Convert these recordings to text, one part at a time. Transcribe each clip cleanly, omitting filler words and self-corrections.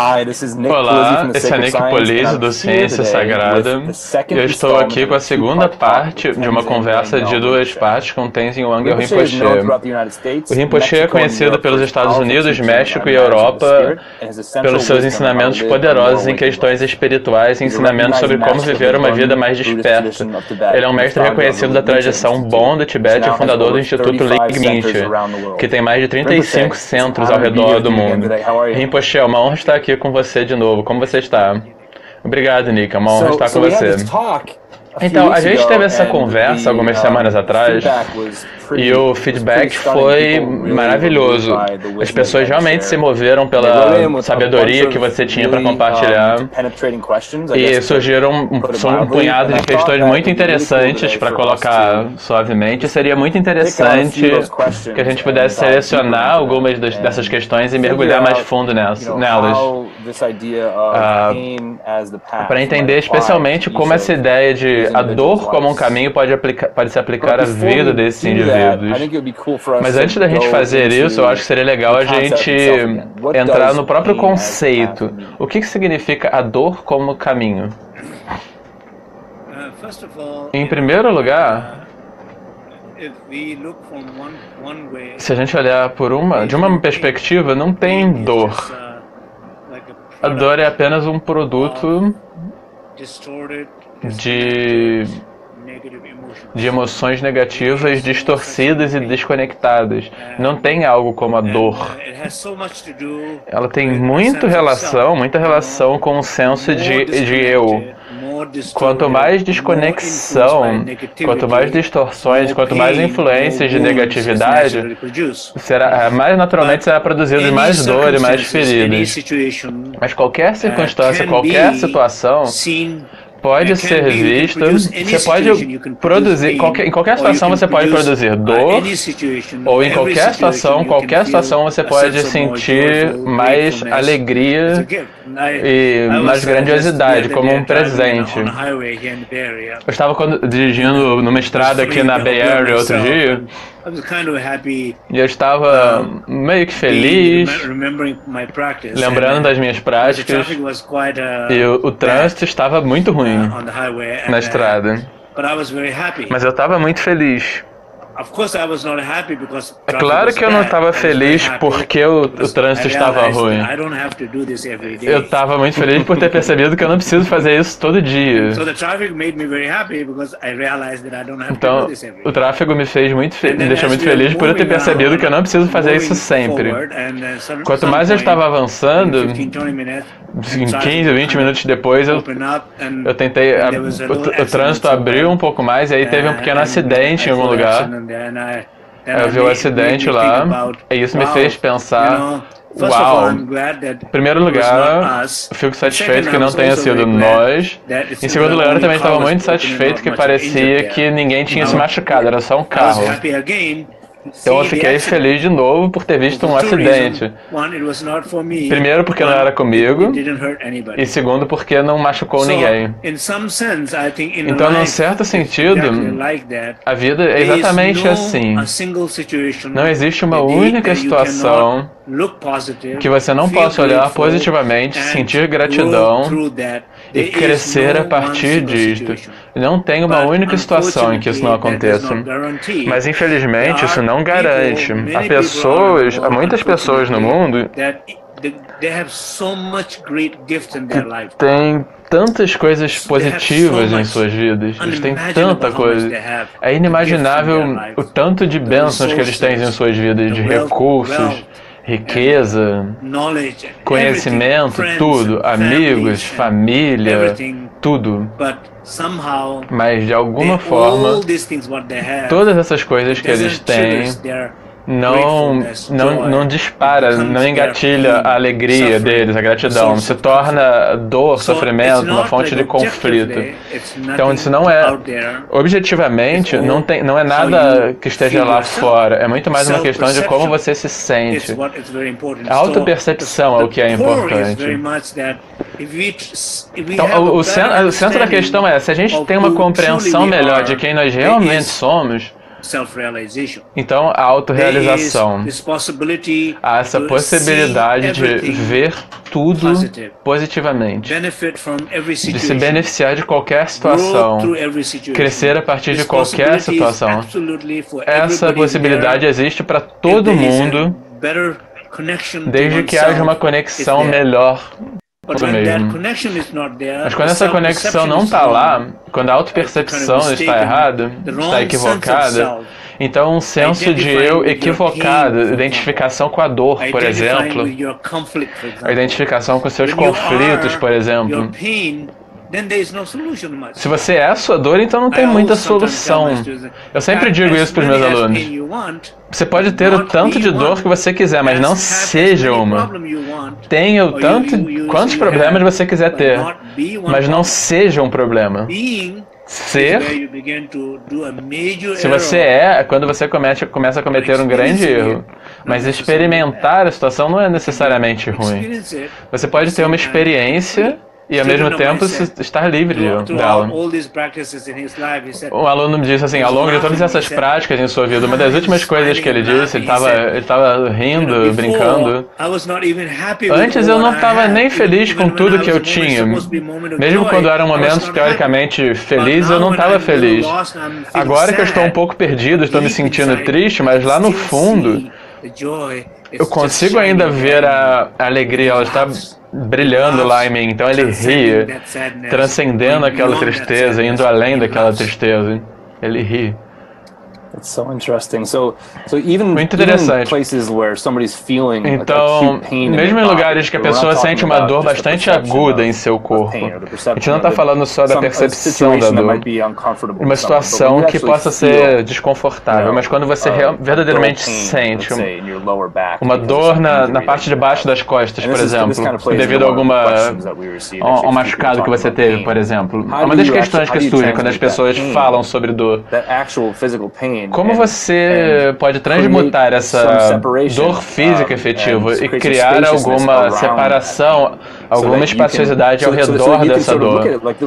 Hi, this is Nick Polizzi Olá, from the esse é Sacred Nick Science, and Polizzi I'm do here Ciência today Sagrada with the e second eu estou aqui installment com a of a segunda two-part talk parte with de uma Tenzin conversa de Wangyal duas Rinpoche. partes com Tenzin Wangyal Rinpoche is known Rinpoche. throughout the United O States, Rinpoche é Mexico, and conhecido Europe for pelos his Estados powerful Unidos, teachings on México e the magic of the Europa spirit and his essential pelos seus wisdom on how to ensinamentos live a more poderosos em awakened questões life. espirituais e He's a ensinamentos sobre recognized como master of viver the uma vida Burman mais Buddhist desperta. tradition of Tibet Ele é um and the mestre founder of the reconhecido da Rinpoche tradição Institute, Bon do which Tibete e now has fundador do over Instituto 35 Leib centers Niche, around the que world. tem mais de 35 Rinpoche, it's an centros ao honor to be here redor with do you again mundo. today. How are you? Rinpoche, é uma honra estar aqui com você de novo. Como você está? Obrigado, Nick. É uma honra estar com We had você. this talk a few Então, a weeks gente ago, teve essa and conversa the algumas semanas atrás feedback was pretty, e o was pretty feedback stunning. foi People really were maravilhoso. moved by the As wisdom pessoas that you had to realmente se share. moveram They wrote in pela with a bunch sabedoria of que você tinha para really compartilhar penetrating questions, I e guess, to surgiram put it um mildly, punhado and I de thought questões that muito it'd be really cool interessantes today para for us colocar to suavemente. Seria muito pick out a interessante few of those que a questions gente and pudesse dive deeper selecionar into algumas them dessas and questões e figure mergulhar mais out, fundo you know, nelas. how this idea of pain as the path Para might entender apply especialmente to each como essa of ideia de these a individuals' dor como um lives. caminho pode se aplicar But à before vida we desses do that, I indivíduos. think it would be cool for us Mas to antes da gente go fazer isso, eu into acho que seria legal the a concept gente itself again. What entrar does no próprio pain as the path conceito. mean? O que significa a dor como caminho? Em primeiro lugar, se a gente olhar de uma perspectiva, não tem dor. A dor é apenas um produto de emoções negativas, distorcidas e desconectadas. Não tem algo como a dor. Ela tem muita relação com o senso de eu. Quanto mais desconexão, quanto mais distorções, quanto mais influências de negatividade, mais naturalmente será produzido mais dor e mais feridas. Mas qualquer circunstância, qualquer situação pode ser vista, você pode produzir, em qualquer situação você pode produzir dor, ou em qualquer situação você pode sentir mais alegria e mais grandiosidade, como um presente. Eu estava dirigindo numa estrada aqui na Bay Area outro dia, e eu estava meio que feliz, lembrando das minhas práticas, e o trânsito estava muito ruim na estrada. Mas eu estava muito feliz. É claro que eu não estava feliz porque o trânsito estava ruim. Eu estava muito feliz por ter percebido que eu não preciso fazer isso todo dia. Então, o tráfego me deixou muito feliz por eu ter percebido que eu não preciso fazer isso sempre. Quanto mais eu estava avançando, em 15, 20 minutos depois, eu tentei, o trânsito abriu um pouco mais e aí teve um pequeno acidente em algum lugar. Eu vi o acidente lá e isso me fez pensar, uau, em primeiro lugar, eu fico satisfeito que não tenha sido nós. Em segundo lugar, eu também estava muito satisfeito que parecia que ninguém tinha se machucado, era só um carro. Então eu fiquei feliz de novo por ter visto um acidente. Primeiro porque não era comigo, e segundo porque não machucou ninguém. Então, num certo sentido, a vida é exatamente assim. Não existe uma única situação que você não possa olhar positivamente, sentir gratidão e crescer a partir disto. Não tem uma única situação em que isso não aconteça. Mas infelizmente isso não garante. Há muitas pessoas no mundo que têm tantas coisas positivas em suas vidas. Eles têm tanta coisa. É inimaginável o tanto de bênçãos que eles têm em suas vidas, de recursos, riqueza, conhecimento, tudo, amigos, família, tudo. Mas de alguma forma, todas essas coisas que eles têm não dispara, não engatilha a alegria deles, a gratidão. Se torna dor, sofrimento, uma fonte de conflito. Então isso não é, objetivamente, não é nada que esteja lá fora. É muito mais uma questão de como você se sente. A autopercepção é o que é importante. Então, o centro da questão é, se a gente tem uma compreensão melhor de quem nós realmente somos, Então, a autorrealização, há essa possibilidade de ver tudo positivamente, de se beneficiar de qualquer situação, crescer a partir de qualquer situação. Essa possibilidade existe para todo mundo, desde que haja uma conexão melhor comigo mesmo. Mas quando essa conexão não está lá, quando a autopercepção está errada, está equivocada, então um senso de eu equivocado, identificação com a dor, por exemplo, a identificação com seus conflitos, por exemplo. Se você é a sua dor, então não tem muita solução. Eu sempre digo isso para os meus alunos. Você pode ter o tanto de dor que você quiser, mas não seja uma. Tenha o tanto, quantos problemas você quiser ter, mas não seja um problema. Ser, se você é quando você começa a cometer um grande erro. Mas experimentar a situação não é necessariamente ruim. Você pode ter uma experiência e ao mesmo tempo estar livre dela. Um aluno me disse assim, ao longo de todas essas práticas em sua vida, uma das últimas coisas que ele disse, ele estava rindo, brincando. Antes eu não estava nem feliz com tudo que eu tinha. Mesmo quando eram momentos teoricamente felizes, eu não estava feliz. Agora que eu estou um pouco perdido, estou me sentindo triste, mas lá no fundo, eu consigo ainda ver a alegria, ela está brilhando lá em mim, então ele ri, transcendendo aquela tristeza, indo além daquela tristeza. Ele ri. That's so interesting. So even Muito interessante. places where somebody's feeling então, mesmo em lugares que a pessoa sente uma dor bastante aguda em seu corpo, a gente não está falando só da percepção da dor, uma situação que possa ser desconfortável, mas quando você verdadeiramente sente uma dor na parte de baixo das costas, por exemplo, devido a um machucado que você teve, por exemplo. Uma das questões que surgem quando as pessoas falam sobre dor. Como você pode transmutar essa dor física efetiva e criar alguma separação, alguma espaciosidade ao redor dessa dor?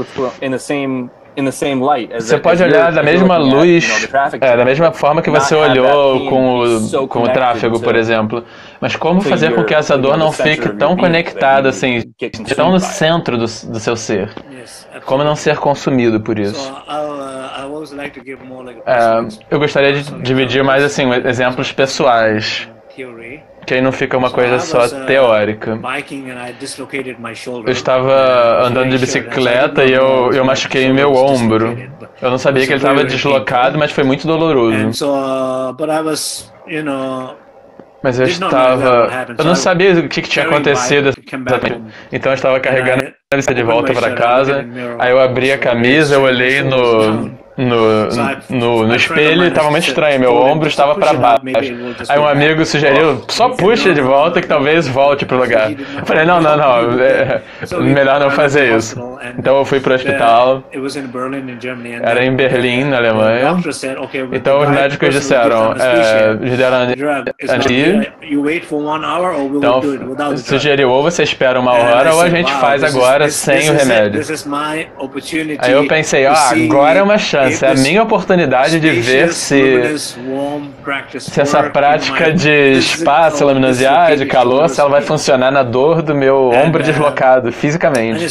Você pode olhar da mesma luz, da mesma forma que você olhou com o tráfego, por exemplo. Mas como fazer com que essa dor não fique tão conectada, assim, tão no centro do seu ser? Como não ser consumido por isso? Eu gostaria de dividir mais assim exemplos pessoais, que aí não fica uma coisa só teórica. Eu estava andando de bicicleta e eu machuquei meu ombro. Eu não sabia que ele estava deslocado, mas foi muito doloroso. Mas eu não sabia o que tinha acontecido exatamente. Então eu estava carregando a bicicleta de volta para casa, aí eu abri a camisa, eu olhei no espelho e estava muito estranho, meu ombro estava para baixo. Aí um amigo sugeriu, só puxa de volta que talvez volte para o lugar. Eu falei, não, melhor não fazer isso. Então eu fui para o hospital, era em Berlim, na Alemanha. Então os médicos disseram, anestesia. Então sugeriu, ou você espera uma hora ou a gente faz agora sem o remédio. Aí eu pensei, agora é uma chance. É a minha oportunidade de ver se essa prática de spa, luminosidade, de calor, se ela vai funcionar na dor do meu ombro deslocado, fisicamente.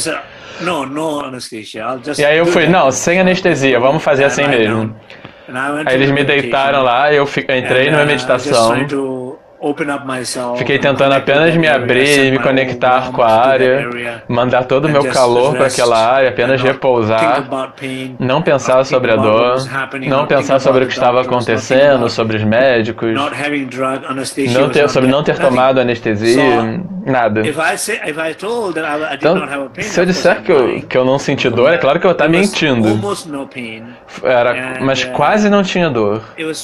E aí eu fui, não, sem anestesia, vamos fazer assim mesmo. Aí eles me deitaram lá, eu entrei numa meditação. Fiquei tentando apenas me abrir e me conectar com a área, mandar todo o meu calor para aquela área, apenas repousar, não pensar sobre a dor, não pensar sobre o que estava acontecendo, sobre os médicos, sobre não ter tomado anestesia, nada. Então, se eu disser que eu não senti dor, é claro que eu vou estar mentindo. Mas quase não tinha dor.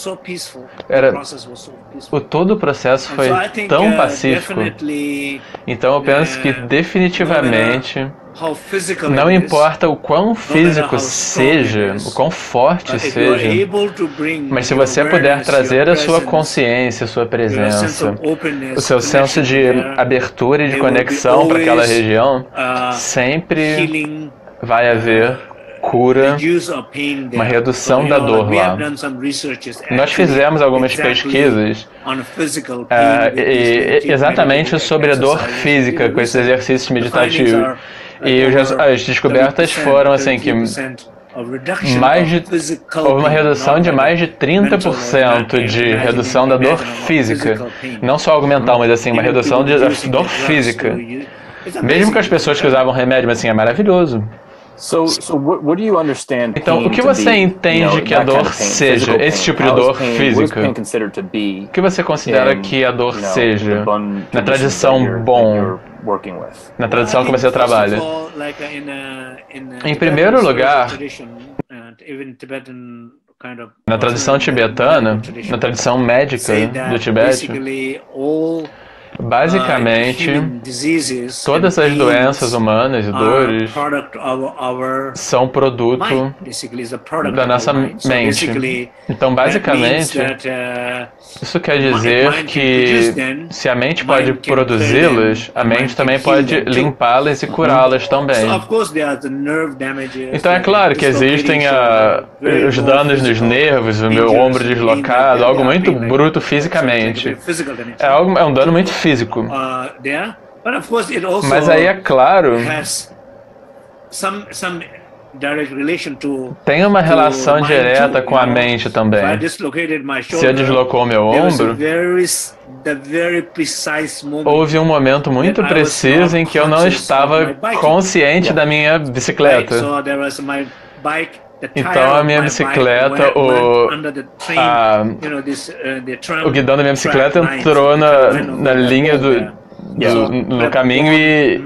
Todo o processo foi tão pacífico. Então eu penso que definitivamente não importa o quão físico seja, o quão forte seja, mas se você puder trazer a sua consciência, a sua presença, o seu senso de abertura e de conexão para aquela região, sempre vai haver cura, uma redução da dor lá. Nós fizemos algumas pesquisas exatamente sobre a dor física com esses exercícios meditativos. E as descobertas foram assim que houve uma redução de mais de 30% de redução da dor física. Não só algo mental, mas assim, uma redução da dor física. Mesmo com as pessoas que usavam remédio, mas assim, é maravilhoso. Então, o que você entende que a dor seja, esse tipo de dor física? O que você considera que a dor seja na tradição Bon, na tradição que você trabalha? Em primeiro lugar, na tradição tibetana, na tradição médica do Tibete, basicamente, todas as doenças humanas e dores são produto da nossa mente. Então, basicamente, isso quer dizer que se a mente pode produzi-las, a mente também pode limpá-las e curá-las também. Então, é claro que existem os danos nos nervos, o meu ombro deslocado, algo muito bruto fisicamente. É um dano muito físico. Mas aí é claro, tem uma relação direta com a mente também. Se eu deslocou meu ombro, houve um momento muito preciso em que eu não estava consciente da minha bicicleta. Então a minha bicicleta, o guidão da minha bicicleta entrou na linha no caminho e...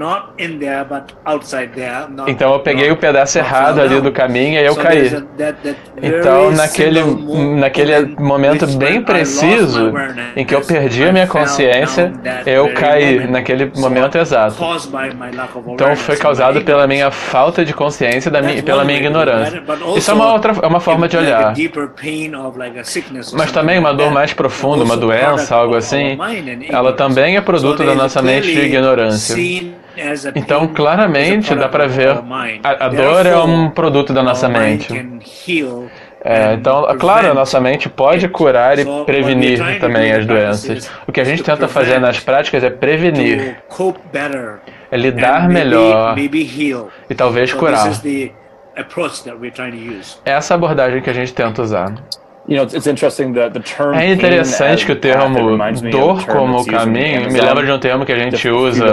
Então eu peguei o pedaço errado ali do caminho e aí eu caí. Então naquele momento bem preciso em que eu perdi a minha consciência, eu caí naquele momento exato. Então foi causado pela minha falta de consciência e pela minha ignorância. Isso é uma forma de olhar. Mas também uma dor mais profunda, uma doença, algo assim, ela também é produto da nossa mente de ignorância. Então, claramente, dá para ver, a dor é um produto da nossa mente. Então, claro, a nossa mente pode curar e prevenir também as doenças. O que a gente tenta fazer nas práticas é prevenir, é lidar melhor e talvez curar. É essa abordagem que a gente tenta usar. É interessante que o termo dor como caminho me lembra de um termo que a gente usa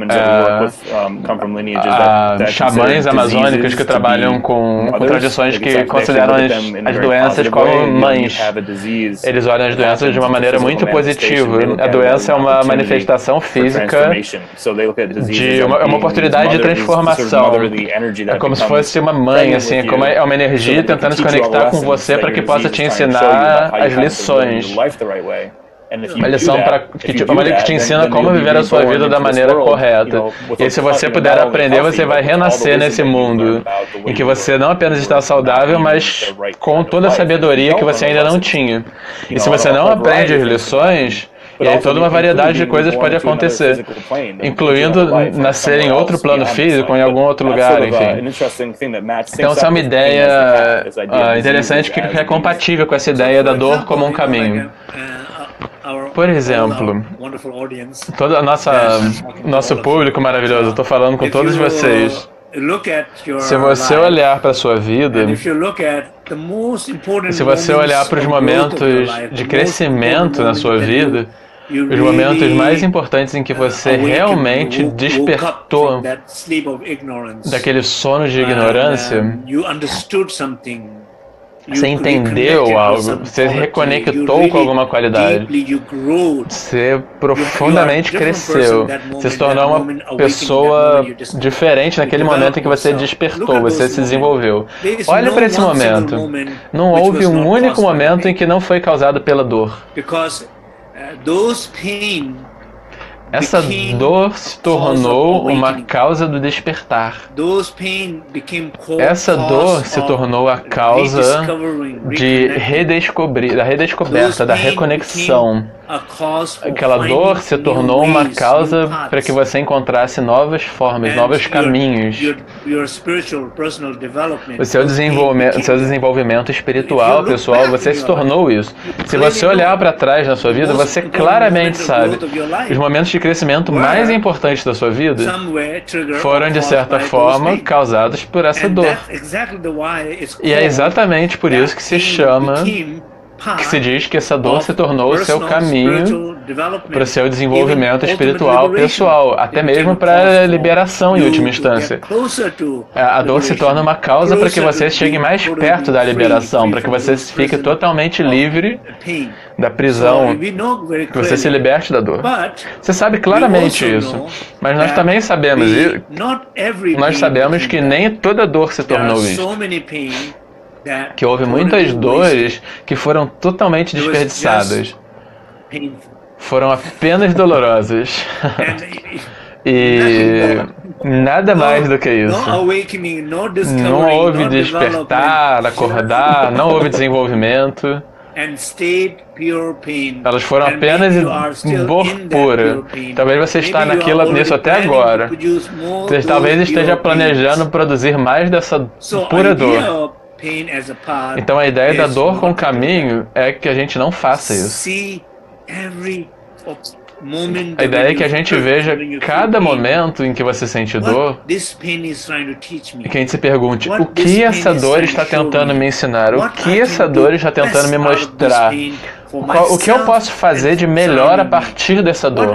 xamãs amazônicos que trabalham com tradições que consideram as doenças como mães. Eles olham as doenças de uma maneira muito positiva. A doença é uma manifestação física de uma oportunidade de transformação. É como se fosse uma mãe, assim, é uma energia tentando se conectar com você para que possa te ensinar as lições. Uma lição que te ensina como viver a sua vida da maneira correta. E se você puder aprender, você vai renascer nesse mundo em que você não apenas está saudável, mas com toda a sabedoria que você ainda não tinha. E se você não aprende as lições, e aí toda uma variedade de coisas pode acontecer, incluindo nascer em outro plano físico, em algum outro lugar, enfim. Então essa é uma ideia interessante que é compatível com essa ideia da dor como um caminho. Por exemplo, todo nosso público maravilhoso, eu estou falando com todos vocês. Se você olhar para a sua vida, se você olhar para os momentos de crescimento na sua vida, os momentos mais importantes em que você realmente despertou daquele sono de ignorância, você entendeu algo, você reconectou com alguma qualidade, você profundamente cresceu, você se tornou uma pessoa diferente naquele momento em que você despertou, você se desenvolveu. Olhe para esse momento. Não houve um único momento em que não foi causado pela dor. Essa dor se tornou uma causa do despertar. Essa dor se tornou a causa da redescoberta, da reconexão. aquela dor se tornou uma causa para que você encontrasse novas formas, novos caminhos. O seu desenvolvimento espiritual, pessoal, você se tornou isso. Se você olhar para trás na sua vida, você claramente sabe os momentos de crescimento mais importantes da sua vida foram, de certa forma, causados por essa dor. E é exatamente por isso que se chama, que se diz que essa dor se tornou o seu caminho para o seu desenvolvimento espiritual pessoal, até mesmo para a liberação em última instância. A dor se torna uma causa para que você chegue mais perto da liberação, para que você fique totalmente livre da prisão, que você se liberte da dor. Você sabe claramente isso, mas nós também sabemos que nem toda dor se tornou isso. Que houve muitas dores que foram totalmente desperdiçadas. Foram apenas dolorosas. E nada mais do que isso. Não houve despertar, acordar, não houve desenvolvimento. Elas foram apenas dor pura. Talvez você está nisso até agora. Você talvez esteja planejando produzir mais dessa pura dor. Então a ideia da dor com o caminho é que a gente não faça isso. A ideia é que a gente veja cada momento em que você sente dor e que a gente se pergunte: o que essa dor está tentando me ensinar? O que essa dor está tentando me mostrar? O que eu posso fazer de melhor a partir dessa dor?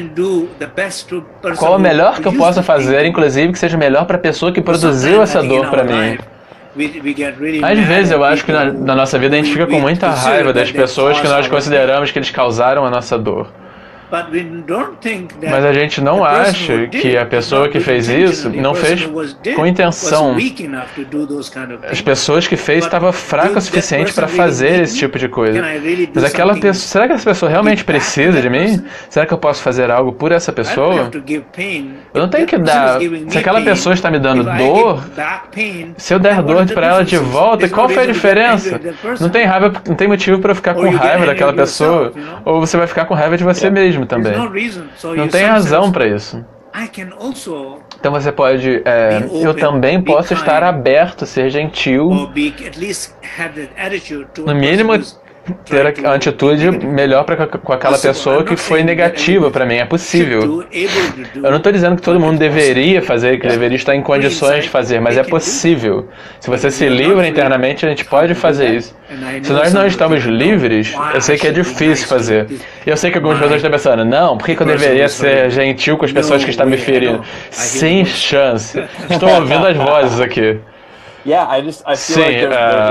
Qual o melhor que eu posso fazer, inclusive que seja melhor para a pessoa que produziu essa dor para mim? Às vezes eu acho que na nossa vida a gente fica com muita raiva das pessoas que nós consideramos que eles causaram a nossa dor. Mas a gente não acha que a pessoa que fez isso não fez com intenção. As pessoas que fez estavam fracas o suficiente para fazer esse tipo de coisa. Mas aquela pessoa, será que essa pessoa realmente precisa de mim? Será que eu posso fazer algo por essa pessoa? Eu não tenho que dar. Se aquela pessoa está me dando dor, se eu der dor para ela de volta, qual foi a diferença? Não tem raiva, não tem motivo para eu ficar com raiva daquela pessoa, ou você vai ficar com raiva de você mesmo também. Não tem razão para isso. Então você pode, eu também posso estar aberto, ser gentil, no mínimo ter a atitude melhor com aquela pessoa que foi negativa para mim. É possível. Eu não estou dizendo que todo mundo deveria fazer, que deveria estar em condições de fazer, mas é possível. Se você se livra internamente, a gente pode fazer isso. Se nós não estamos livres, eu sei que é difícil fazer. E eu sei que algumas pessoas estão pensando: não, por que eu deveria ser gentil com as pessoas que estão me ferindo? Sem chance. Estou ouvindo as vozes aqui. Sim,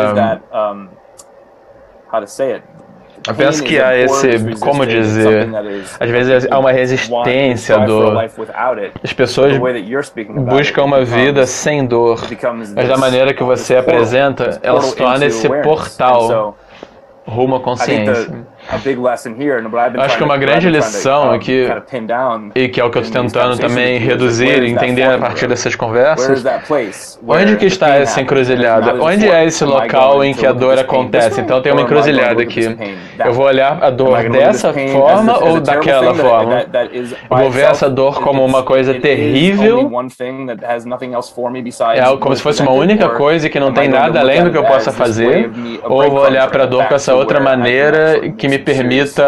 eu penso que há como dizer, às vezes há uma resistência as pessoas buscam uma vida sem dor, mas da maneira que você apresenta, ela se torna esse portal rumo à consciência. Acho que uma grande lição aqui, e que é o que eu estou tentando também reduzir e entender a partir dessas conversas, onde que está essa encruzilhada? Onde é esse local em que a dor acontece? Então tem uma encruzilhada aqui. Eu vou olhar a dor dessa forma ou daquela forma? Eu vou ver essa dor como uma coisa terrível, como se fosse uma única coisa que não tem nada além do que eu possa fazer, ou eu vou olhar para a dor com essa outra maneira que me permita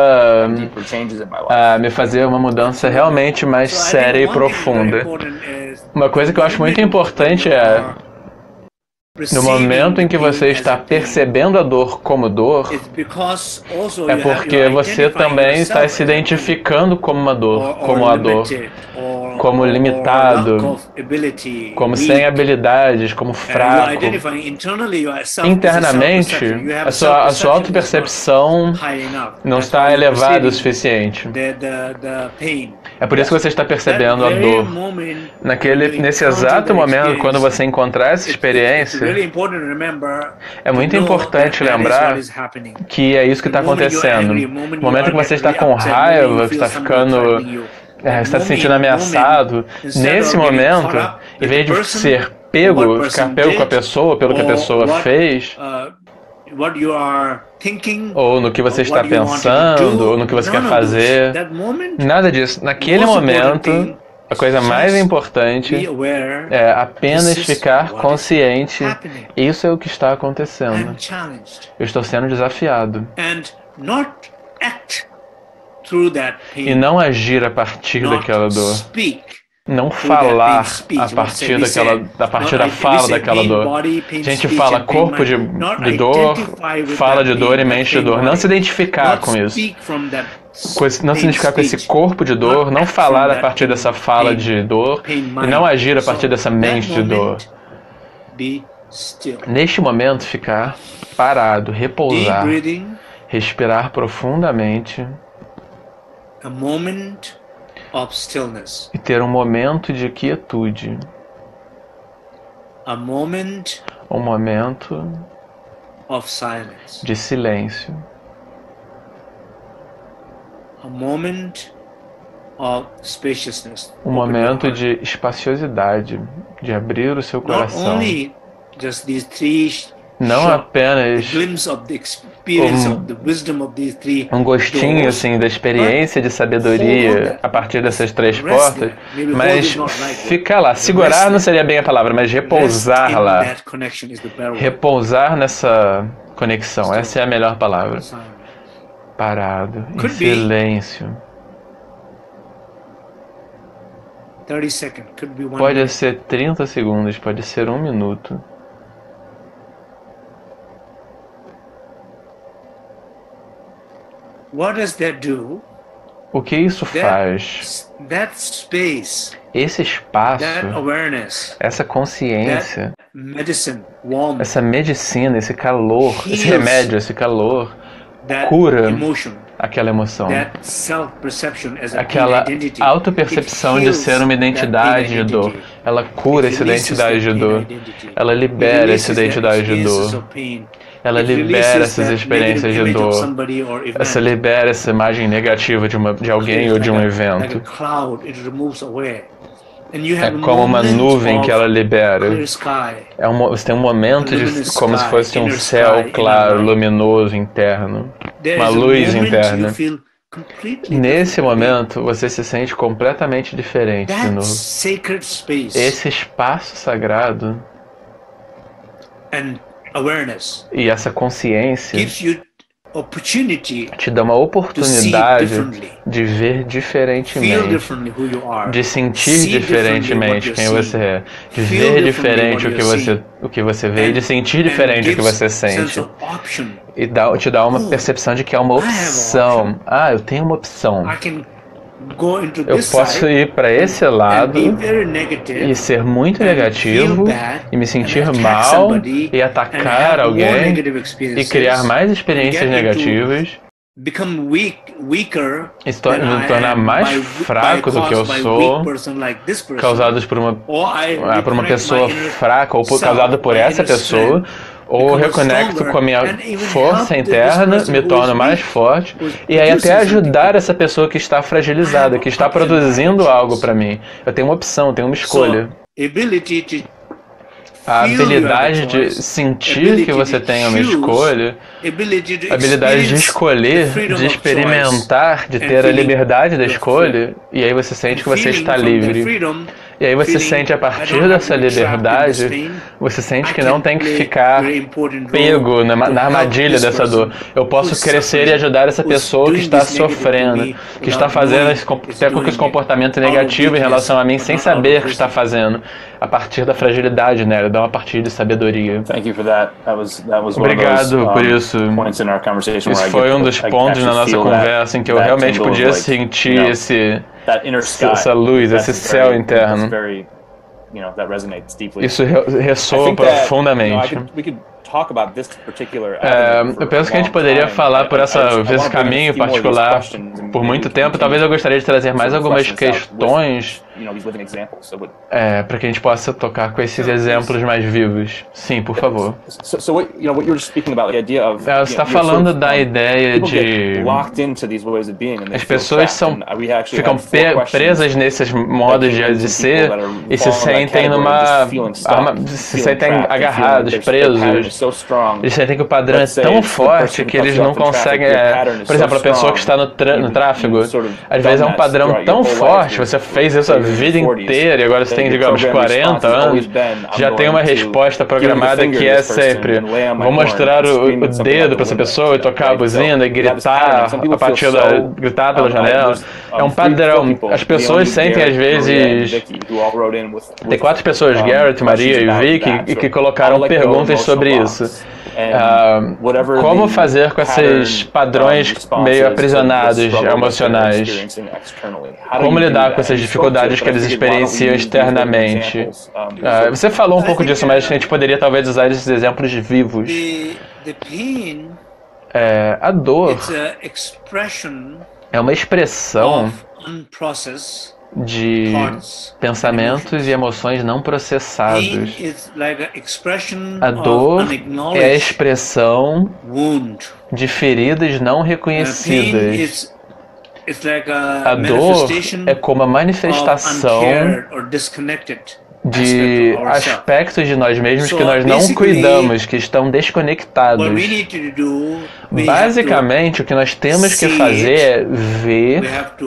me fazer uma mudança realmente mais séria e profunda. Uma coisa que eu acho muito importante é, no momento em que você está percebendo a dor como dor, é porque você também está se identificando como uma dor, como limitado, como sem habilidades, como fraco. Internamente, a sua autopercepção não está elevada o suficiente. É por isso que você está percebendo a dor. Nesse exato momento, quando você encontrar essa experiência, é muito importante lembrar que é isso que está acontecendo. No momento que você está com raiva, que está ficando... está se sentindo ameaçado, nesse momento, em vez de ficar pego com a pessoa, pelo que a pessoa fez, ou no que você está pensando, ou no que você quer fazer. Nada disso. Naquele momento, a coisa mais importante é apenas ficar consciente. Isso é o que está acontecendo. Eu estou sendo desafiado. E não agir a partir daquela dor. Não falar a partir da fala daquela dor. A gente fala corpo de dor, fala de dor e mente de dor. Não se identificar com isso. Não se identificar com esse corpo de dor, não falar a partir dessa fala de dor e não agir a partir dessa mente de dor. Neste momento, ficar parado, repousar, respirar profundamente e ter um momento de quietude. Um momento de silêncio. Um momento de espaciosidade, de abrir o seu coração. Não apenas um gostinho assim da experiência de sabedoria a partir dessas três portas, mas ficar lá, segurar não seria bem a palavra, mas repousar lá, repousar nessa conexão, essa é a melhor palavra. Parado, em silêncio. Pode ser 30 segundos, pode ser 1 minuto. O que isso faz? Esse espaço, essa consciência, essa medicina, esse calor, esse remédio, esse calor, cura aquela emoção, aquela autopercepção de ser uma identidade de dor. Ela cura essa identidade de dor, ela libera essa identidade de dor, ela libera essas experiências de dor, ela libera essa imagem negativa de alguém ou de um evento. É como uma nuvem que ela libera. Você tem um momento como se fosse um céu claro, luminoso, interno. Uma luz interna. Nesse momento, você se sente completamente diferente de novo. Esse espaço sagrado e essa consciência te dá uma oportunidade de ver diferentemente, de sentir diferentemente quem você é, de ver diferente o que você vê e de sentir diferente o que você sente. E te dá uma percepção de que é uma opção. Ah, eu tenho uma opção. Eu posso ir para esse lado e ser muito negativo e me sentir mal e atacar alguém e criar mais experiências negativas e me tornar mais fraco do que eu sou, causados por uma pessoa fraca ou causado por essa pessoa. Ou eu reconecto com a minha força interna, me torno mais forte, e aí até ajudar essa pessoa que está fragilizada, que está produzindo algo para mim. Eu tenho uma opção, eu tenho uma escolha. A habilidade de sentir que você tem uma escolha, a habilidade de escolher, de experimentar, de ter a liberdade da escolha, e aí você sente que você está livre. E aí você sente a partir dessa liberdade, você sente que não tem que ficar pego na armadilha dessa dor. Eu posso crescer e ajudar essa pessoa que está sofrendo, que está fazendo esse comportamento negativo em relação a mim sem saber o que está fazendo, a partir da fragilidade, né? Dá uma partir de sabedoria. Obrigado por isso. Isso foi um dos pontos na nossa conversa em que eu realmente podia sentir essa luz, esse céu interno. Isso ressoa profundamente. Eu penso que a gente poderia falar por esse caminho particular por muito tempo. Talvez eu gostaria de trazer mais algumas questões para que a gente possa tocar com esses exemplos mais vivos. Sim, por favor. Você está falando da ideia de as pessoas ficam presas nesses modos de ser e se sentem agarrados, presos Eles sentem que o padrão é tão forte que eles não conseguem... por exemplo, a pessoa que está no tráfego, às vezes é um padrão tão forte, você fez isso a vida inteira e agora você tem, digamos, 40 anos, já tem uma resposta programada que é sempre: vou mostrar o dedo para essa pessoa e tocar a buzina e gritar a partir gritar pela janela. É um padrão. As pessoas sentem, às vezes... Tem 4 pessoas, Garrett, Maria e Vicky, que colocaram perguntas sobre isso. Como fazer com esses padrões meio aprisionados emocionais? Como lidar com essas dificuldades que eles experienciam externamente? Você falou um pouco disso, mas a gente poderia talvez usar esses exemplos vivos. A dor é uma expressão de pensamentos e emoções não processados. A dor é a expressão de feridas não reconhecidas. A dor é como a manifestação de aspectos de nós mesmos que nós não cuidamos, que estão desconectados. Basicamente, o que nós temos que fazer é ver,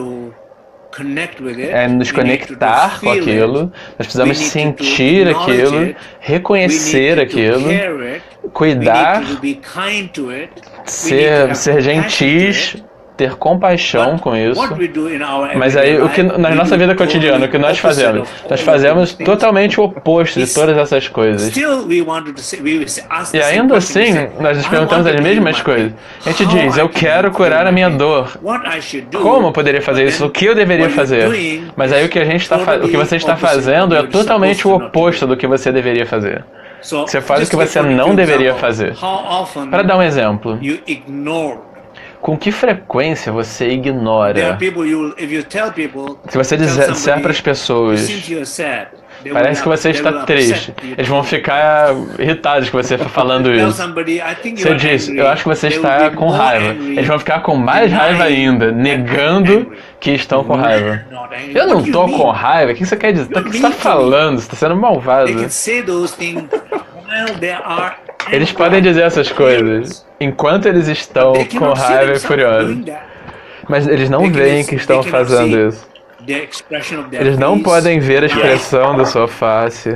nos conectar com aquilo, nós precisamos sentir aquilo, reconhecer aquilo, cuidar, ser gentis, ter compaixão com isso. Mas aí, na nossa vida cotidiana, o que nós fazemos? Nós fazemos totalmente o oposto de todas essas coisas. E ainda assim, nós nos perguntamos as mesmas coisas. A gente diz: eu quero curar a minha dor. Como eu poderia fazer isso? O que eu deveria fazer? Mas aí o que você está fazendo é totalmente o oposto do que você deveria fazer. Você faz o que você não deveria fazer. Para dar um exemplo, com que frequência você ignora? Se você disser para as pessoas: parece que você está triste, eles vão ficar irritados com você falando isso. Você diz: eu acho que você está com raiva. Eles vão ficar com mais raiva ainda, negando que estão com raiva. Eu não estou com raiva. O que você quer dizer? O que você está falando? Você está sendo malvado. Eles podem dizer essas coisas enquanto eles estão com raiva e furiosos. Mas eles não veem que estão fazendo isso. Eles não podem ver a expressão da sua face,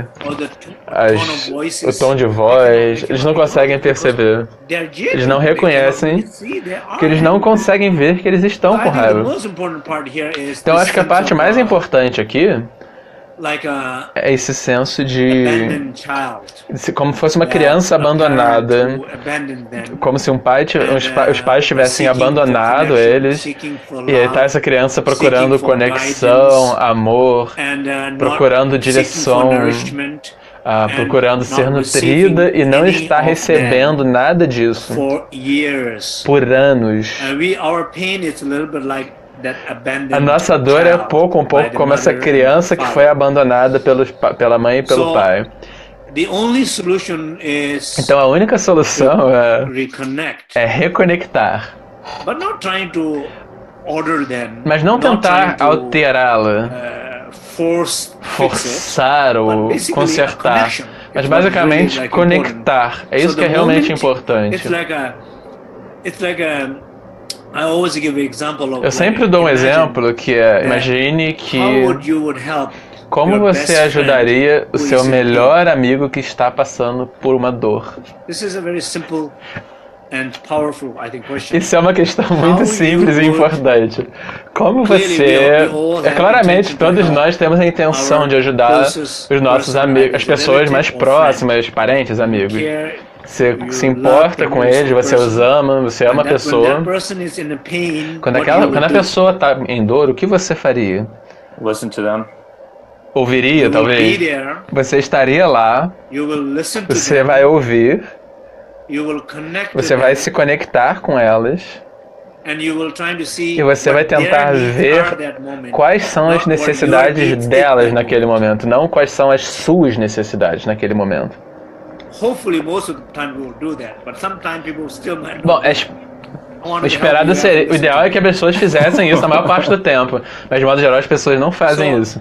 o tom de voz. Eles não conseguem perceber. Eles não reconhecem, que eles não conseguem ver que eles estão com raiva. Então acho que a parte mais importante aqui é esse senso de como fosse uma criança abandonada, como se os pais tivessem abandonado eles, e aí está essa criança procurando conexão, amor, procurando direção, procurando ser nutrida, e não está recebendo nada disso por anos. A nossa dor é um pouco como essa criança que foi abandonada pela mãe e pelo pai. Então a única solução é reconectar. Mas não tentar alterá-la, forçar ou consertar. Mas basicamente conectar. É isso que é realmente importante. Eu sempre dou um exemplo que é: imagine que como você ajudaria o seu melhor amigo que está passando por uma dor. Isso é uma questão muito simples e importante. Como você... claramente, todos nós temos a intenção de ajudar os nossos amigos, as pessoas mais próximas, parentes, amigos. Você se importa com eles, você os ama, você ama a pessoa. Quando a pessoa está em dor, o que você faria? Ouviria, talvez? Você estaria lá, você vai ouvir, você vai se conectar com elas, e você vai tentar ver quais são as necessidades delas naquele momento, não quais são as suas necessidades naquele momento. Bom, O ideal é que as pessoas fizessem isso a maior parte do tempo, mas de modo geral as pessoas não fazem isso.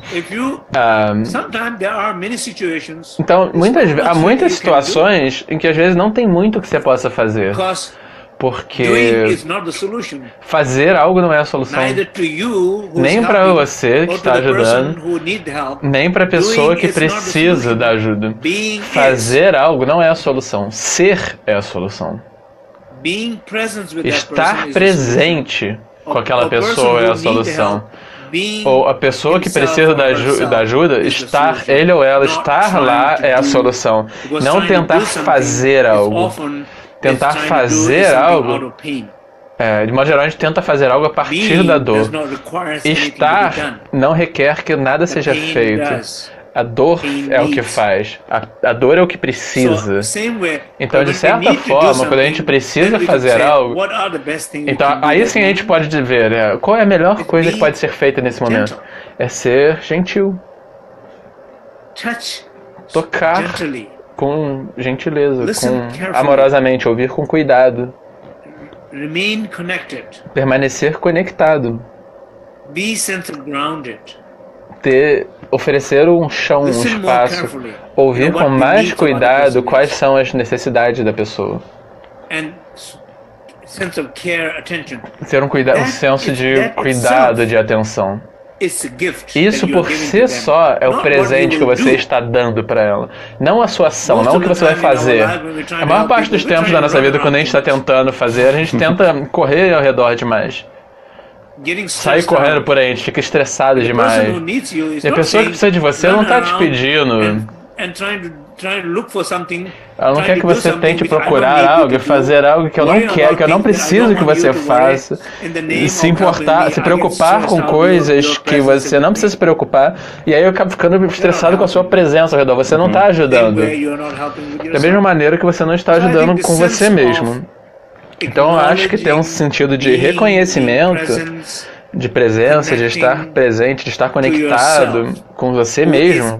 Então, há muitas situações em que às vezes não tem muito que você possa fazer. Porque fazer algo não é a solução. Nem para você que está ajudando, nem para a pessoa que precisa da ajuda. Fazer algo não é a solução. Ser é a solução. Estar presente com aquela pessoa é a solução. Ou a pessoa que precisa da ajuda, ele ou ela estar lá é a solução. Não tentar fazer algo. Tentar fazer algo, de modo geral, a gente tenta fazer algo a partir da dor. Estar não requer que nada seja feito. A dor é o que faz. A dor é o que precisa. Então, de certa forma, quando a gente precisa fazer algo, então aí sim a gente pode ver qual é a melhor coisa que pode ser feita nesse momento. É ser gentil. Tocar com gentileza, amorosamente, ouvir com cuidado. Permanecer conectado. Oferecer um chão, um espaço. Ouvir com mais cuidado quais são as necessidades da pessoa. Ter um senso de cuidado, de atenção. Isso por si só é o presente que você está dando para ela. Não a sua ação, não o que você vai fazer. A maior parte dos tempos da nossa vida, quando a gente está tentando fazer, a gente tenta correr ao redor demais. Sair correndo por aí, a gente fica estressado demais. E a pessoa que precisa de você não está te pedindo. Ela não quer que você tente procurar algo, fazer algo que eu não quero, que eu não preciso que você faça. E se preocupar com coisas que você não precisa se preocupar. E aí eu acabo ficando estressado com a sua presença ao redor. Você não está ajudando. Da mesma maneira que você não está ajudando com você mesmo. Então eu acho que tem um sentido de reconhecimento, de presença, de estar presente, de estar conectado com você mesmo,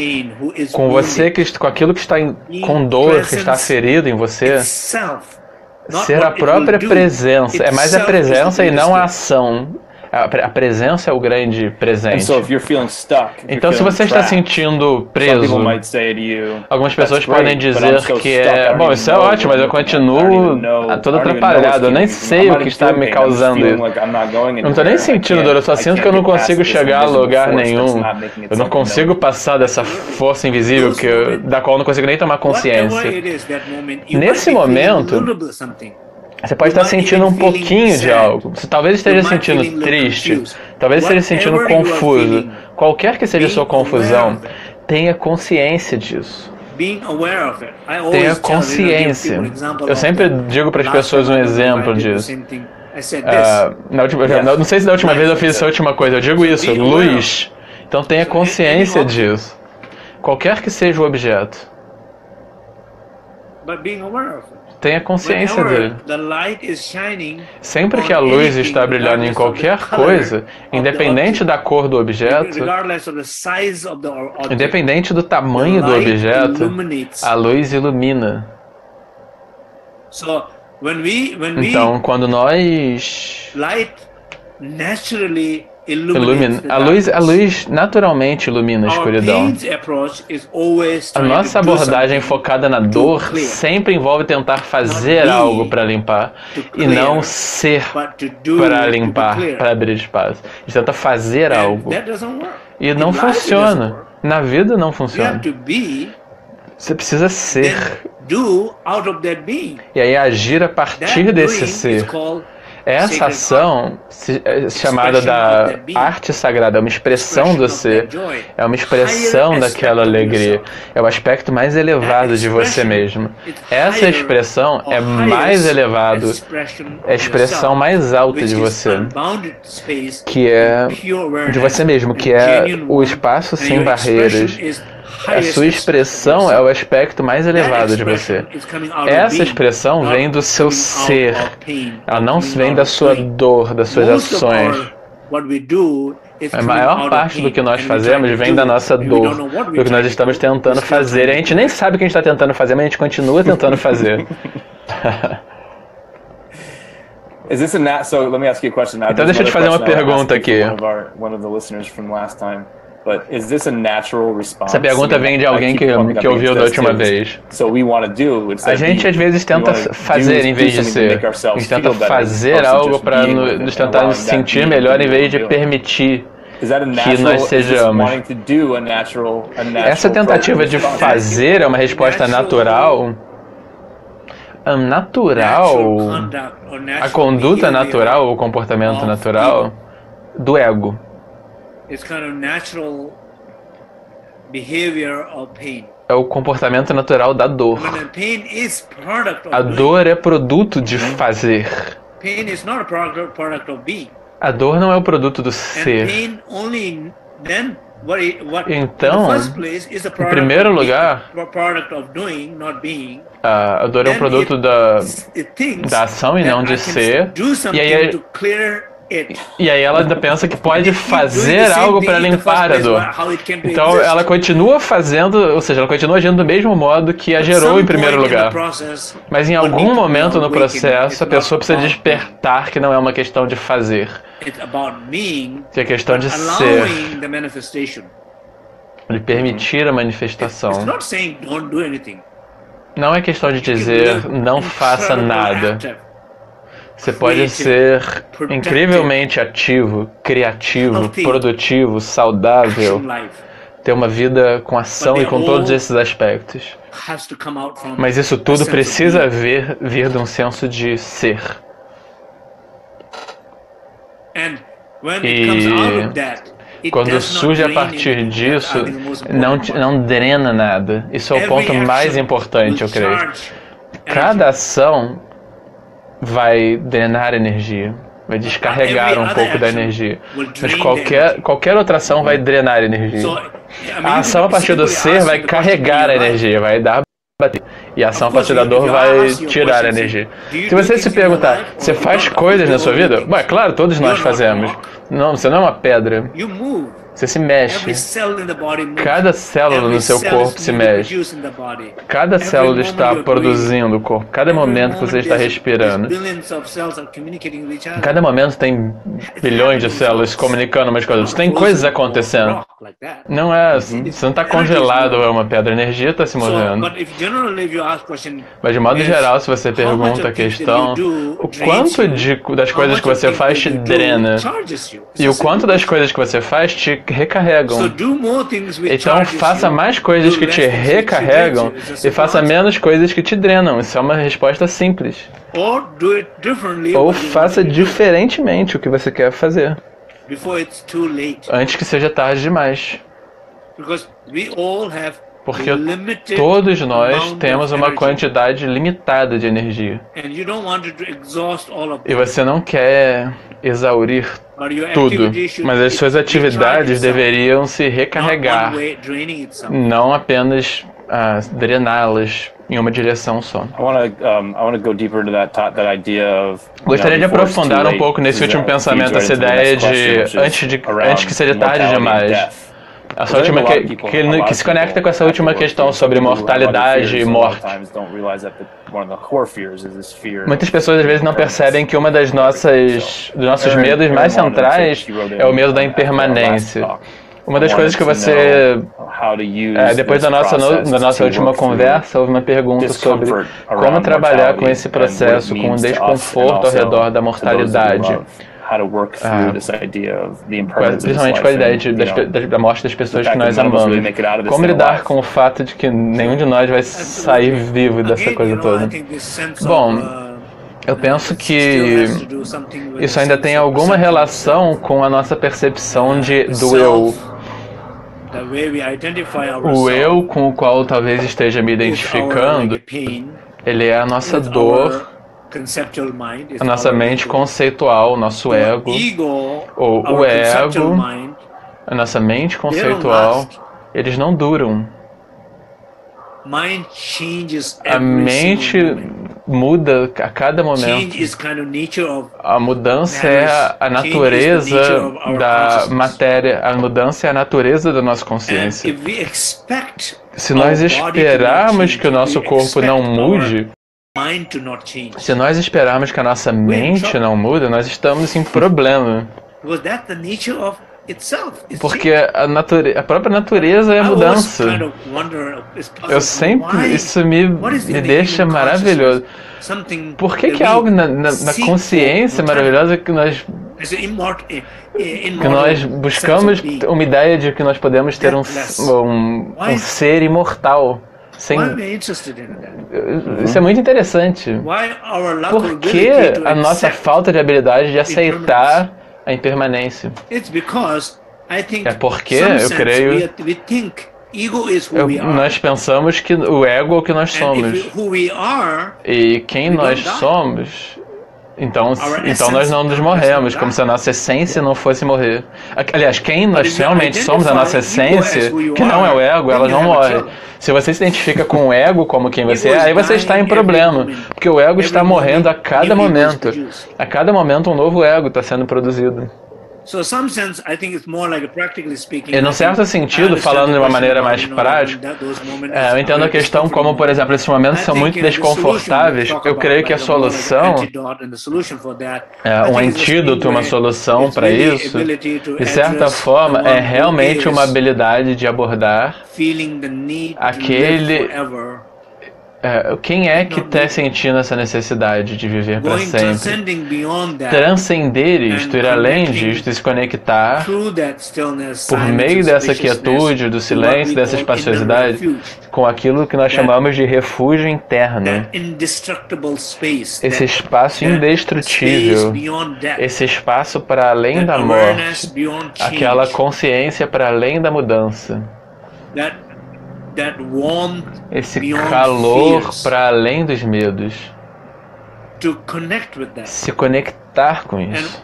com aquilo que está com dor, que está ferido em você. Ser a própria presença. É mais a presença e não a ação. A presença é o grande presente. Então, se você está sentindo preso, algumas pessoas podem dizer que bom, isso é ótimo, mas eu continuo todo atrapalhado. Eu nem sei o que está me causando isso. Eu não estou nem sentindo dor, eu só sinto que eu não consigo chegar a lugar nenhum. Eu não consigo passar dessa força invisível da qual eu não consigo nem tomar consciência. Nesse momento, você pode estar sentindo um pouquinho de algo. Você talvez esteja sentindo triste, talvez esteja sentindo confuso. Qualquer que seja a sua confusão, tenha consciência disso. Tenha consciência. Eu sempre digo para as pessoas um exemplo disso. Não sei se da última vez eu fiz essa última coisa. Eu digo isso, luz. Então tenha consciência disso. Qualquer que seja o objeto. Tenha consciência dele. Sempre que a luz está brilhando em qualquer coisa, independente da cor do objeto, independente do tamanho do objeto, a luz ilumina. Então, quando nós a luz naturalmente ilumina a escuridão. A nossa abordagem focada na dor sempre envolve tentar fazer algo para limpar e não ser para limpar, para abrir espaço. A gente tenta fazer algo e não funciona. Na vida não funciona. Você precisa ser. E aí agir a partir desse ser. Essa ação, chamada da arte sagrada, é uma expressão do ser, é uma expressão daquela alegria, é o aspecto mais elevado de você mesmo. Essa expressão é mais elevado, é a expressão mais alta de você, que é de você mesmo, que é o espaço sem barreiras. A sua expressão é o aspecto mais elevado de você. Essa expressão vem do seu ser. Ela não vem da sua dor, das suas ações. A maior parte do que nós fazemos vem da nossa dor, do que nós estamos tentando fazer. A gente nem sabe o que a gente está tentando fazer, mas a gente continua tentando fazer. So let me ask you a question. Então deixa eu te fazer uma pergunta aqui. Essa pergunta vem de alguém que ouviu da última vez. A gente às vezes tenta fazer em vez de ser. A gente tenta fazer algo para nos tentar nos sentir melhor em vez de permitir que nós sejamos. Essa tentativa de fazer é uma resposta natural? A conduta natural, o comportamento natural do ego. É o comportamento natural da dor. A dor é produto de fazer. A dor não é o produto do ser. Então, em primeiro lugar, a dor é um produto da ação e não de ser. E aí ela ainda pensa que pode fazer algo para limpar a dor. Então ela continua fazendo, ou seja, ela continua agindo do mesmo modo que a gerou em primeiro lugar. Mas em algum momento no processo a pessoa precisa despertar que não é uma questão de fazer, que é questão de ser, de permitir a manifestação. Não é questão de dizer não faça nada. Você pode ser incrivelmente ativo, criativo, produtivo, saudável, ter uma vida com ação e com todos esses aspectos. Mas isso tudo precisa vir de um senso de ser. E quando surge a partir disso, não drena nada. Isso é o ponto mais importante, eu creio. Cada ação vai drenar energia, vai descarregar um pouco da energia. Mas qualquer outra ação vai drenar energia. A ação a partir do ser vai carregar a energia, vai dar bater. E a ação a partir da dor vai tirar a energia. Se você se perguntar, você faz coisas na sua vida? Bom, é claro, todos nós fazemos. Não, você não é uma pedra. Você se mexe. Cada célula no seu corpo se mexe. Cada célula está produzindo o corpo. Cada momento que você está respirando. Cada momento tem bilhões de células se comunicando umas com as outras. Tem coisas acontecendo. Não é, você não está congelado, é uma pedra. A energia está se movendo. Mas de modo geral, se você pergunta a questão, o quanto das coisas que você faz te drena e o quanto das coisas que você faz te recarregam. Então faça mais coisas que te recarregam e faça menos coisas que te drenam. Isso é uma resposta simples. Ou faça diferentemente o que você quer fazer antes que seja tarde demais. Porque todos nós temos uma quantidade limitada de energia. E você não quer exaurir tudo, mas as suas atividades deveriam se recarregar, não apenas drená-las em uma direção só. Gostaria de aprofundar um pouco nesse último pensamento, essa ideia de antes que seja tarde demais. Essa última que se conecta com essa última questão sobre mortalidade e morte. Muitas pessoas às vezes não percebem que uma dos nossos medos mais centrais é o medo da impermanência. Uma das coisas que você... depois da nossa última conversa, houve uma pergunta sobre como trabalhar com esse processo, com o desconforto ao redor da mortalidade. Principalmente com a ideia da morte das pessoas que nós amamos. Como lidar com o fato de que nenhum de nós vai sair vivo dessa coisa toda? Bom, eu penso que isso ainda tem alguma relação com a nossa percepção do eu. O eu com o qual talvez esteja me identificando, ele é a nossa dor, a nossa mente conceitual, o nosso ego, ou o ego, a nossa mente conceitual, eles não duram. A mente muda a cada momento. A mudança é a natureza da matéria, a mudança é a natureza da nossa consciência. Se nós esperarmos que o nosso corpo não mude, Se nós esperarmos que a nossa mente não mude, nós estamos em problema. Porque a própria natureza é a mudança. Eu sempre, isso me deixa maravilhoso. Por que algo na consciência maravilhosa que nós buscamos uma ideia de que nós podemos ter um ser imortal? Isso é muito interessante. Por que a nossa falta de habilidade de aceitar a impermanência? É porque, eu creio, nós pensamos que o ego é o que nós somos. E quem nós somos, então nós não nos morremos, como se a nossa essência não fosse morrer. Aliás, quem nós realmente somos, a nossa essência, que não é o ego, ela não morre. Se você se identifica com o ego como quem você é, aí você está em problema. Porque o ego está morrendo a cada momento. A cada momento um novo ego está sendo produzido. E num certo sentido, falando de uma maneira mais prática, eu entendo a questão como, por exemplo, esses momentos são muito desconfortáveis. Eu creio que a solução, um antídoto, uma solução para isso, de certa forma, é realmente uma habilidade de abordar aquele... quem é que está sentindo essa necessidade de viver para sempre? Transcender isto, ir além disto, se conectar por meio dessa quietude, do silêncio, dessa espaciosidade, com aquilo que nós chamamos de refúgio interno. Esse espaço indestrutível, esse espaço para além da morte, aquela consciência para além da mudança. Esse calor para além dos medos. Se conectar com isso.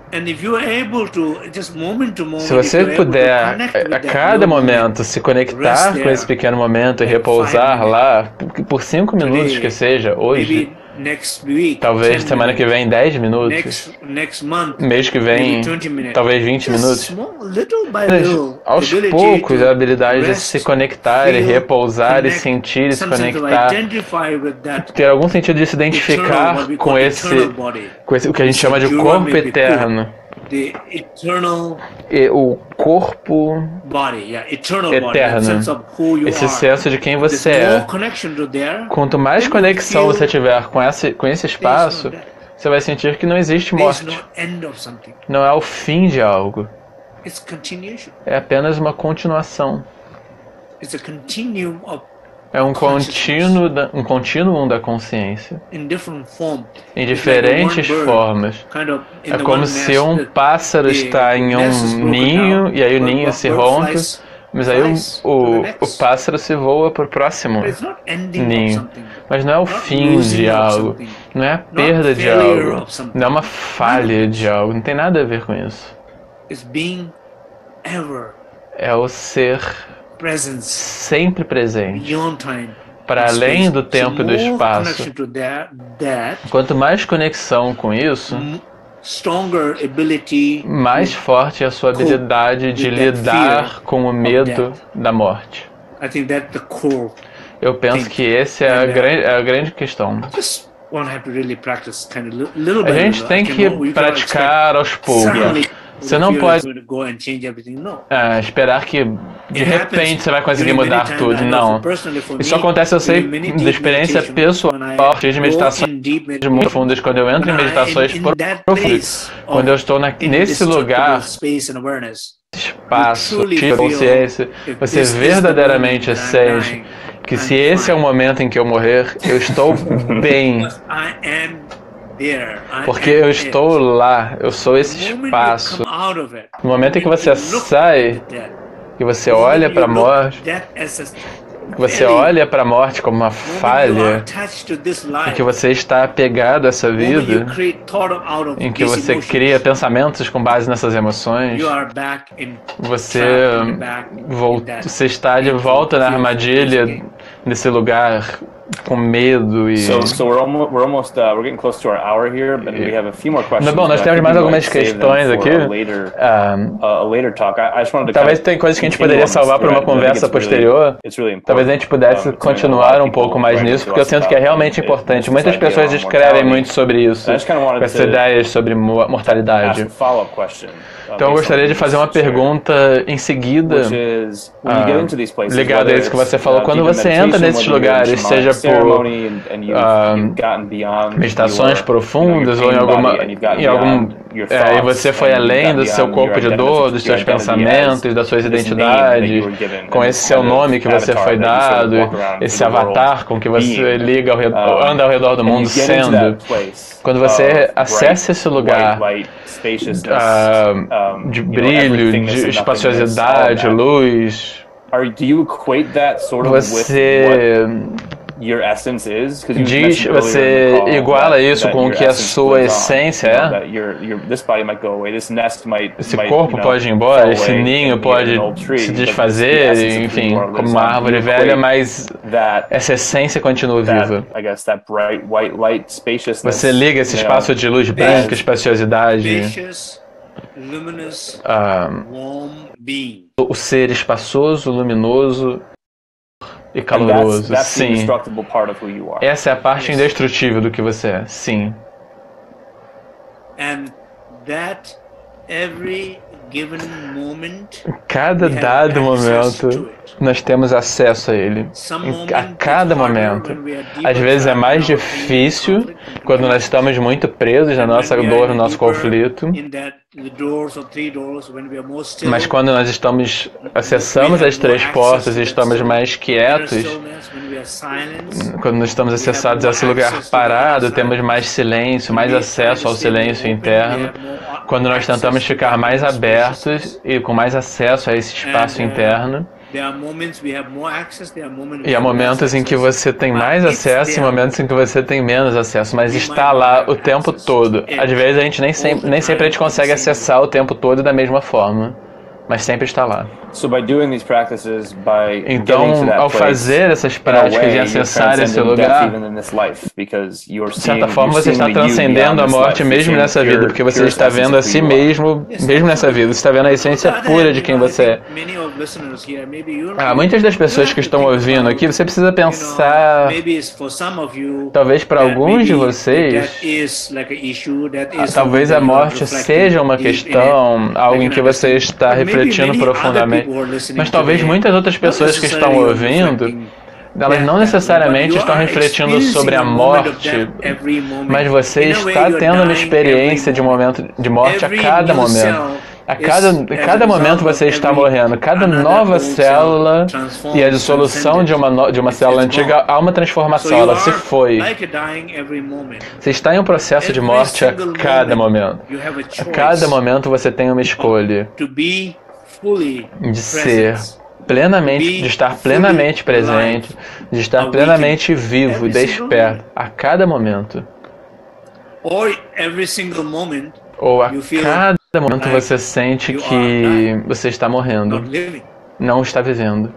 Se você puder, a cada momento, se conectar com esse pequeno momento e repousar lá, por 5 minutos que seja, hoje, talvez semana que vem 10 minutos, mês que vem talvez 20 minutos, mas aos poucos a habilidade de se conectar e repousar e sentir e se conectar, ter algum sentido de se identificar com esse o que a gente chama de corpo eterno. E o corpo eterno, esse senso de quem você é. Quanto mais conexão você tiver com esse espaço, você vai sentir que não existe morte. Não é o fim de algo. É apenas uma continuação. É um contínuo da consciência, em diferentes formas. É como se um pássaro está em um ninho, e aí o ninho se rompe, mas aí o pássaro se voa para o próximo ninho. Mas não é o fim de algo, não é a perda de algo, não é uma falha de algo, não tem nada a ver com isso. É o ser sempre presente, para além do tempo e do espaço. Quanto mais conexão com isso, mais forte é a sua habilidade de lidar com o medo da morte. Eu penso que essa é a grande questão. A gente tem que praticar aos poucos. Você não pode esperar que de repente você vai conseguir mudar tudo. Não. Isso acontece, eu sei, de experiência pessoal, de meditações muito profundas. Quando eu entro em meditações profundas, quando eu estou nesse lugar, espaço, de consciência, você verdadeiramente sente que se esse é o momento em que eu morrer, eu estou bem. Porque eu estou lá, eu sou esse espaço. No momento em que você sai, que você olha para a morte, que você olha para a morte como uma falha, em que você está apegado a essa vida, em que você cria pensamentos com base nessas emoções, você está de volta na armadilha, nesse lugar com medo e... We're getting close to our hour here, but we have a few more questions. Bom, nós temos mais algumas questões aqui. Talvez tem coisas que a gente poderia salvar para uma conversa posterior. Talvez a gente pudesse continuar um pouco mais nisso, porque eu sinto que é realmente importante. Muitas pessoas escrevem muito sobre isso, com essas ideias sobre mortalidade. Então eu gostaria de fazer uma pergunta em seguida, ligada a isso que você falou. Quando você entra nesses lugares, seja por meditações profundas ou e você foi além do seu corpo de dor, dos seus pensamentos, das suas identidades, com esse seu nome que você foi dado, esse avatar com que você liga anda ao redor do mundo sendo. Quando você acessa esse lugar de brilho, de espaciosidade, luz, você iguala isso com o que a sua essência é? Esse corpo pode ir embora, esse ninho pode se desfazer, enfim, como uma árvore velha, mas essa essência continua viva. Você liga esse espaço de luz branca, espaciosidade, o ser espaçoso, luminoso e caloroso. Sim. Essa é a parte indestrutível do que você é. Sim. Cada dado momento nós temos acesso a ele. A cada momento. Às vezes é mais difícil quando nós estamos muito presos na nossa dor, no nosso conflito. Mas quando nós acessamos as 3 portas e estamos mais quietos, quando nós estamos acessados a esse lugar parado, temos mais silêncio, mais acesso ao silêncio interno. Quando nós tentamos ficar mais abertos e com mais acesso a esse espaço interno, e há momentos em que você tem mais acesso e momentos em que você tem menos acesso, mas está lá o tempo todo. Às vezes a gente nem sempre a gente consegue acessar o tempo todo da mesma forma, mas sempre está lá. Então, ao fazer essas práticas e acessar esse lugar, de certa forma você está transcendendo a morte mesmo nessa vida, porque você está vendo a si mesmo nessa vida. Você está vendo a essência pura de quem você é. Muitas das pessoas que estão ouvindo aqui, você precisa pensar, talvez para alguns de vocês, talvez a morte seja uma questão, algo em que você está refletindo profundamente. Mas talvez muitas outras pessoas que estão ouvindo, elas não necessariamente estão refletindo sobre a morte, mas você está tendo uma experiência de morte a cada momento. A cada momento você está morrendo. Cada nova célula e a dissolução de uma célula antiga, há uma transformação, ela se foi. Você está em um processo de morte a cada momento. A cada momento você tem uma escolha de ser plenamente, de estar plenamente presente, de estar plenamente vivo, desperto, a cada momento. Ou a cada momento você sente que você está morrendo, não está vivendo.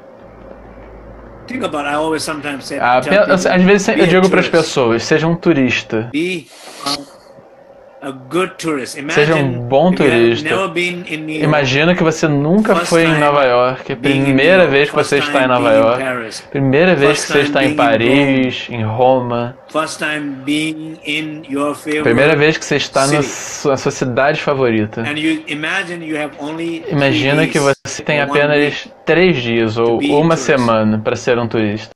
Às vezes eu digo para as pessoas, seja um turista. Seja um bom turista. Imagina que você nunca foi em Nova York. É a primeira vez que você está em Nova York. Primeira vez que você está em Paris, em Roma. Primeira vez que você está na sua cidade favorita. Imagina que você tem apenas 3 dias ou uma semana para ser um turista.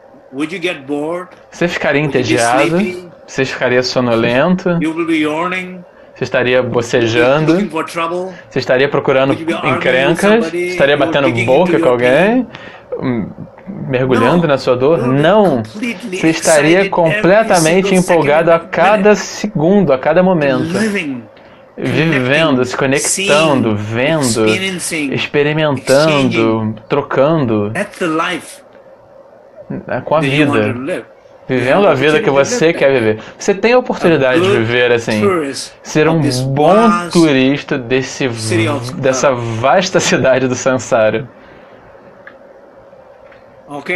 Você ficaria entediado? Você ficaria sonolento? Você estaria bocejando? Você estaria procurando encrencas? Estaria batendo boca com alguém? Mergulhando na sua dor? Não! Você estaria completamente empolgado a cada segundo, a cada momento. Vivendo, se conectando, vendo, experimentando, trocando com a vida. Vivendo a vida que você quer viver. Você tem a oportunidade de viver assim. Ser um bom turista dessa vasta cidade do Sansara. Ok.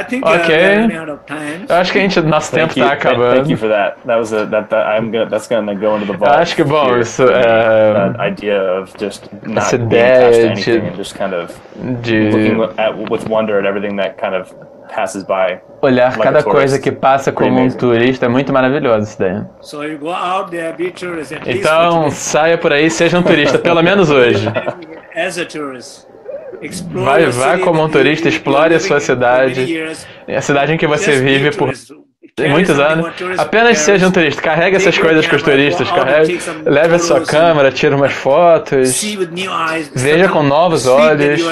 Eu acho que nosso tempo está acabando. Thank you for that. That's gonna go into the vault. Eu acho que bom, isso that idea of just not being attached to anything and just kind of looking with wonder at everything that kind of passes by. Olhar cada coisa que passa como um turista é muito maravilhoso isso daí. Então saia por aí, seja um turista, pelo menos hoje. Vá como um turista, explore a sua cidade, a cidade em que você vive por muitos anos. Apenas seja um turista, carregue essas coisas com os turistas, leve a sua câmera, tire umas fotos, veja com novos olhos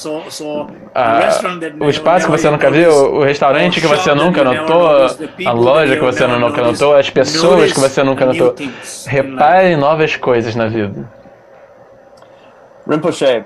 o espaço que você nunca viu, o restaurante que você nunca notou, a loja que você nunca notou, as pessoas que você nunca notou. Repare em novas coisas na vida. Rinpoche,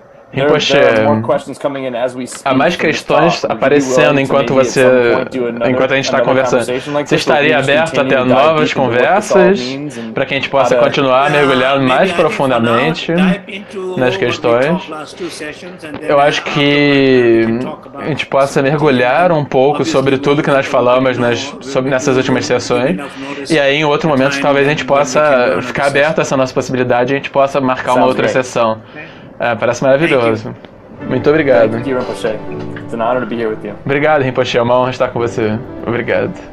há mais questões aparecendo enquanto a gente está conversando. Você estaria aberto a ter novas conversas para que a gente possa continuar mergulhando mais profundamente nas questões? Eu acho que a gente possa mergulhar um pouco sobre tudo que nós falamos nessas últimas sessões, e aí em outro momento talvez a gente possa ficar aberto a essa nossa possibilidade e a gente possa marcar uma outra sessão. Parece maravilhoso. Muito obrigado. Thank you, Rinpoche. It's an honor to be here with you. Obrigado, Rinpoche. É uma honra estar com você. Obrigado.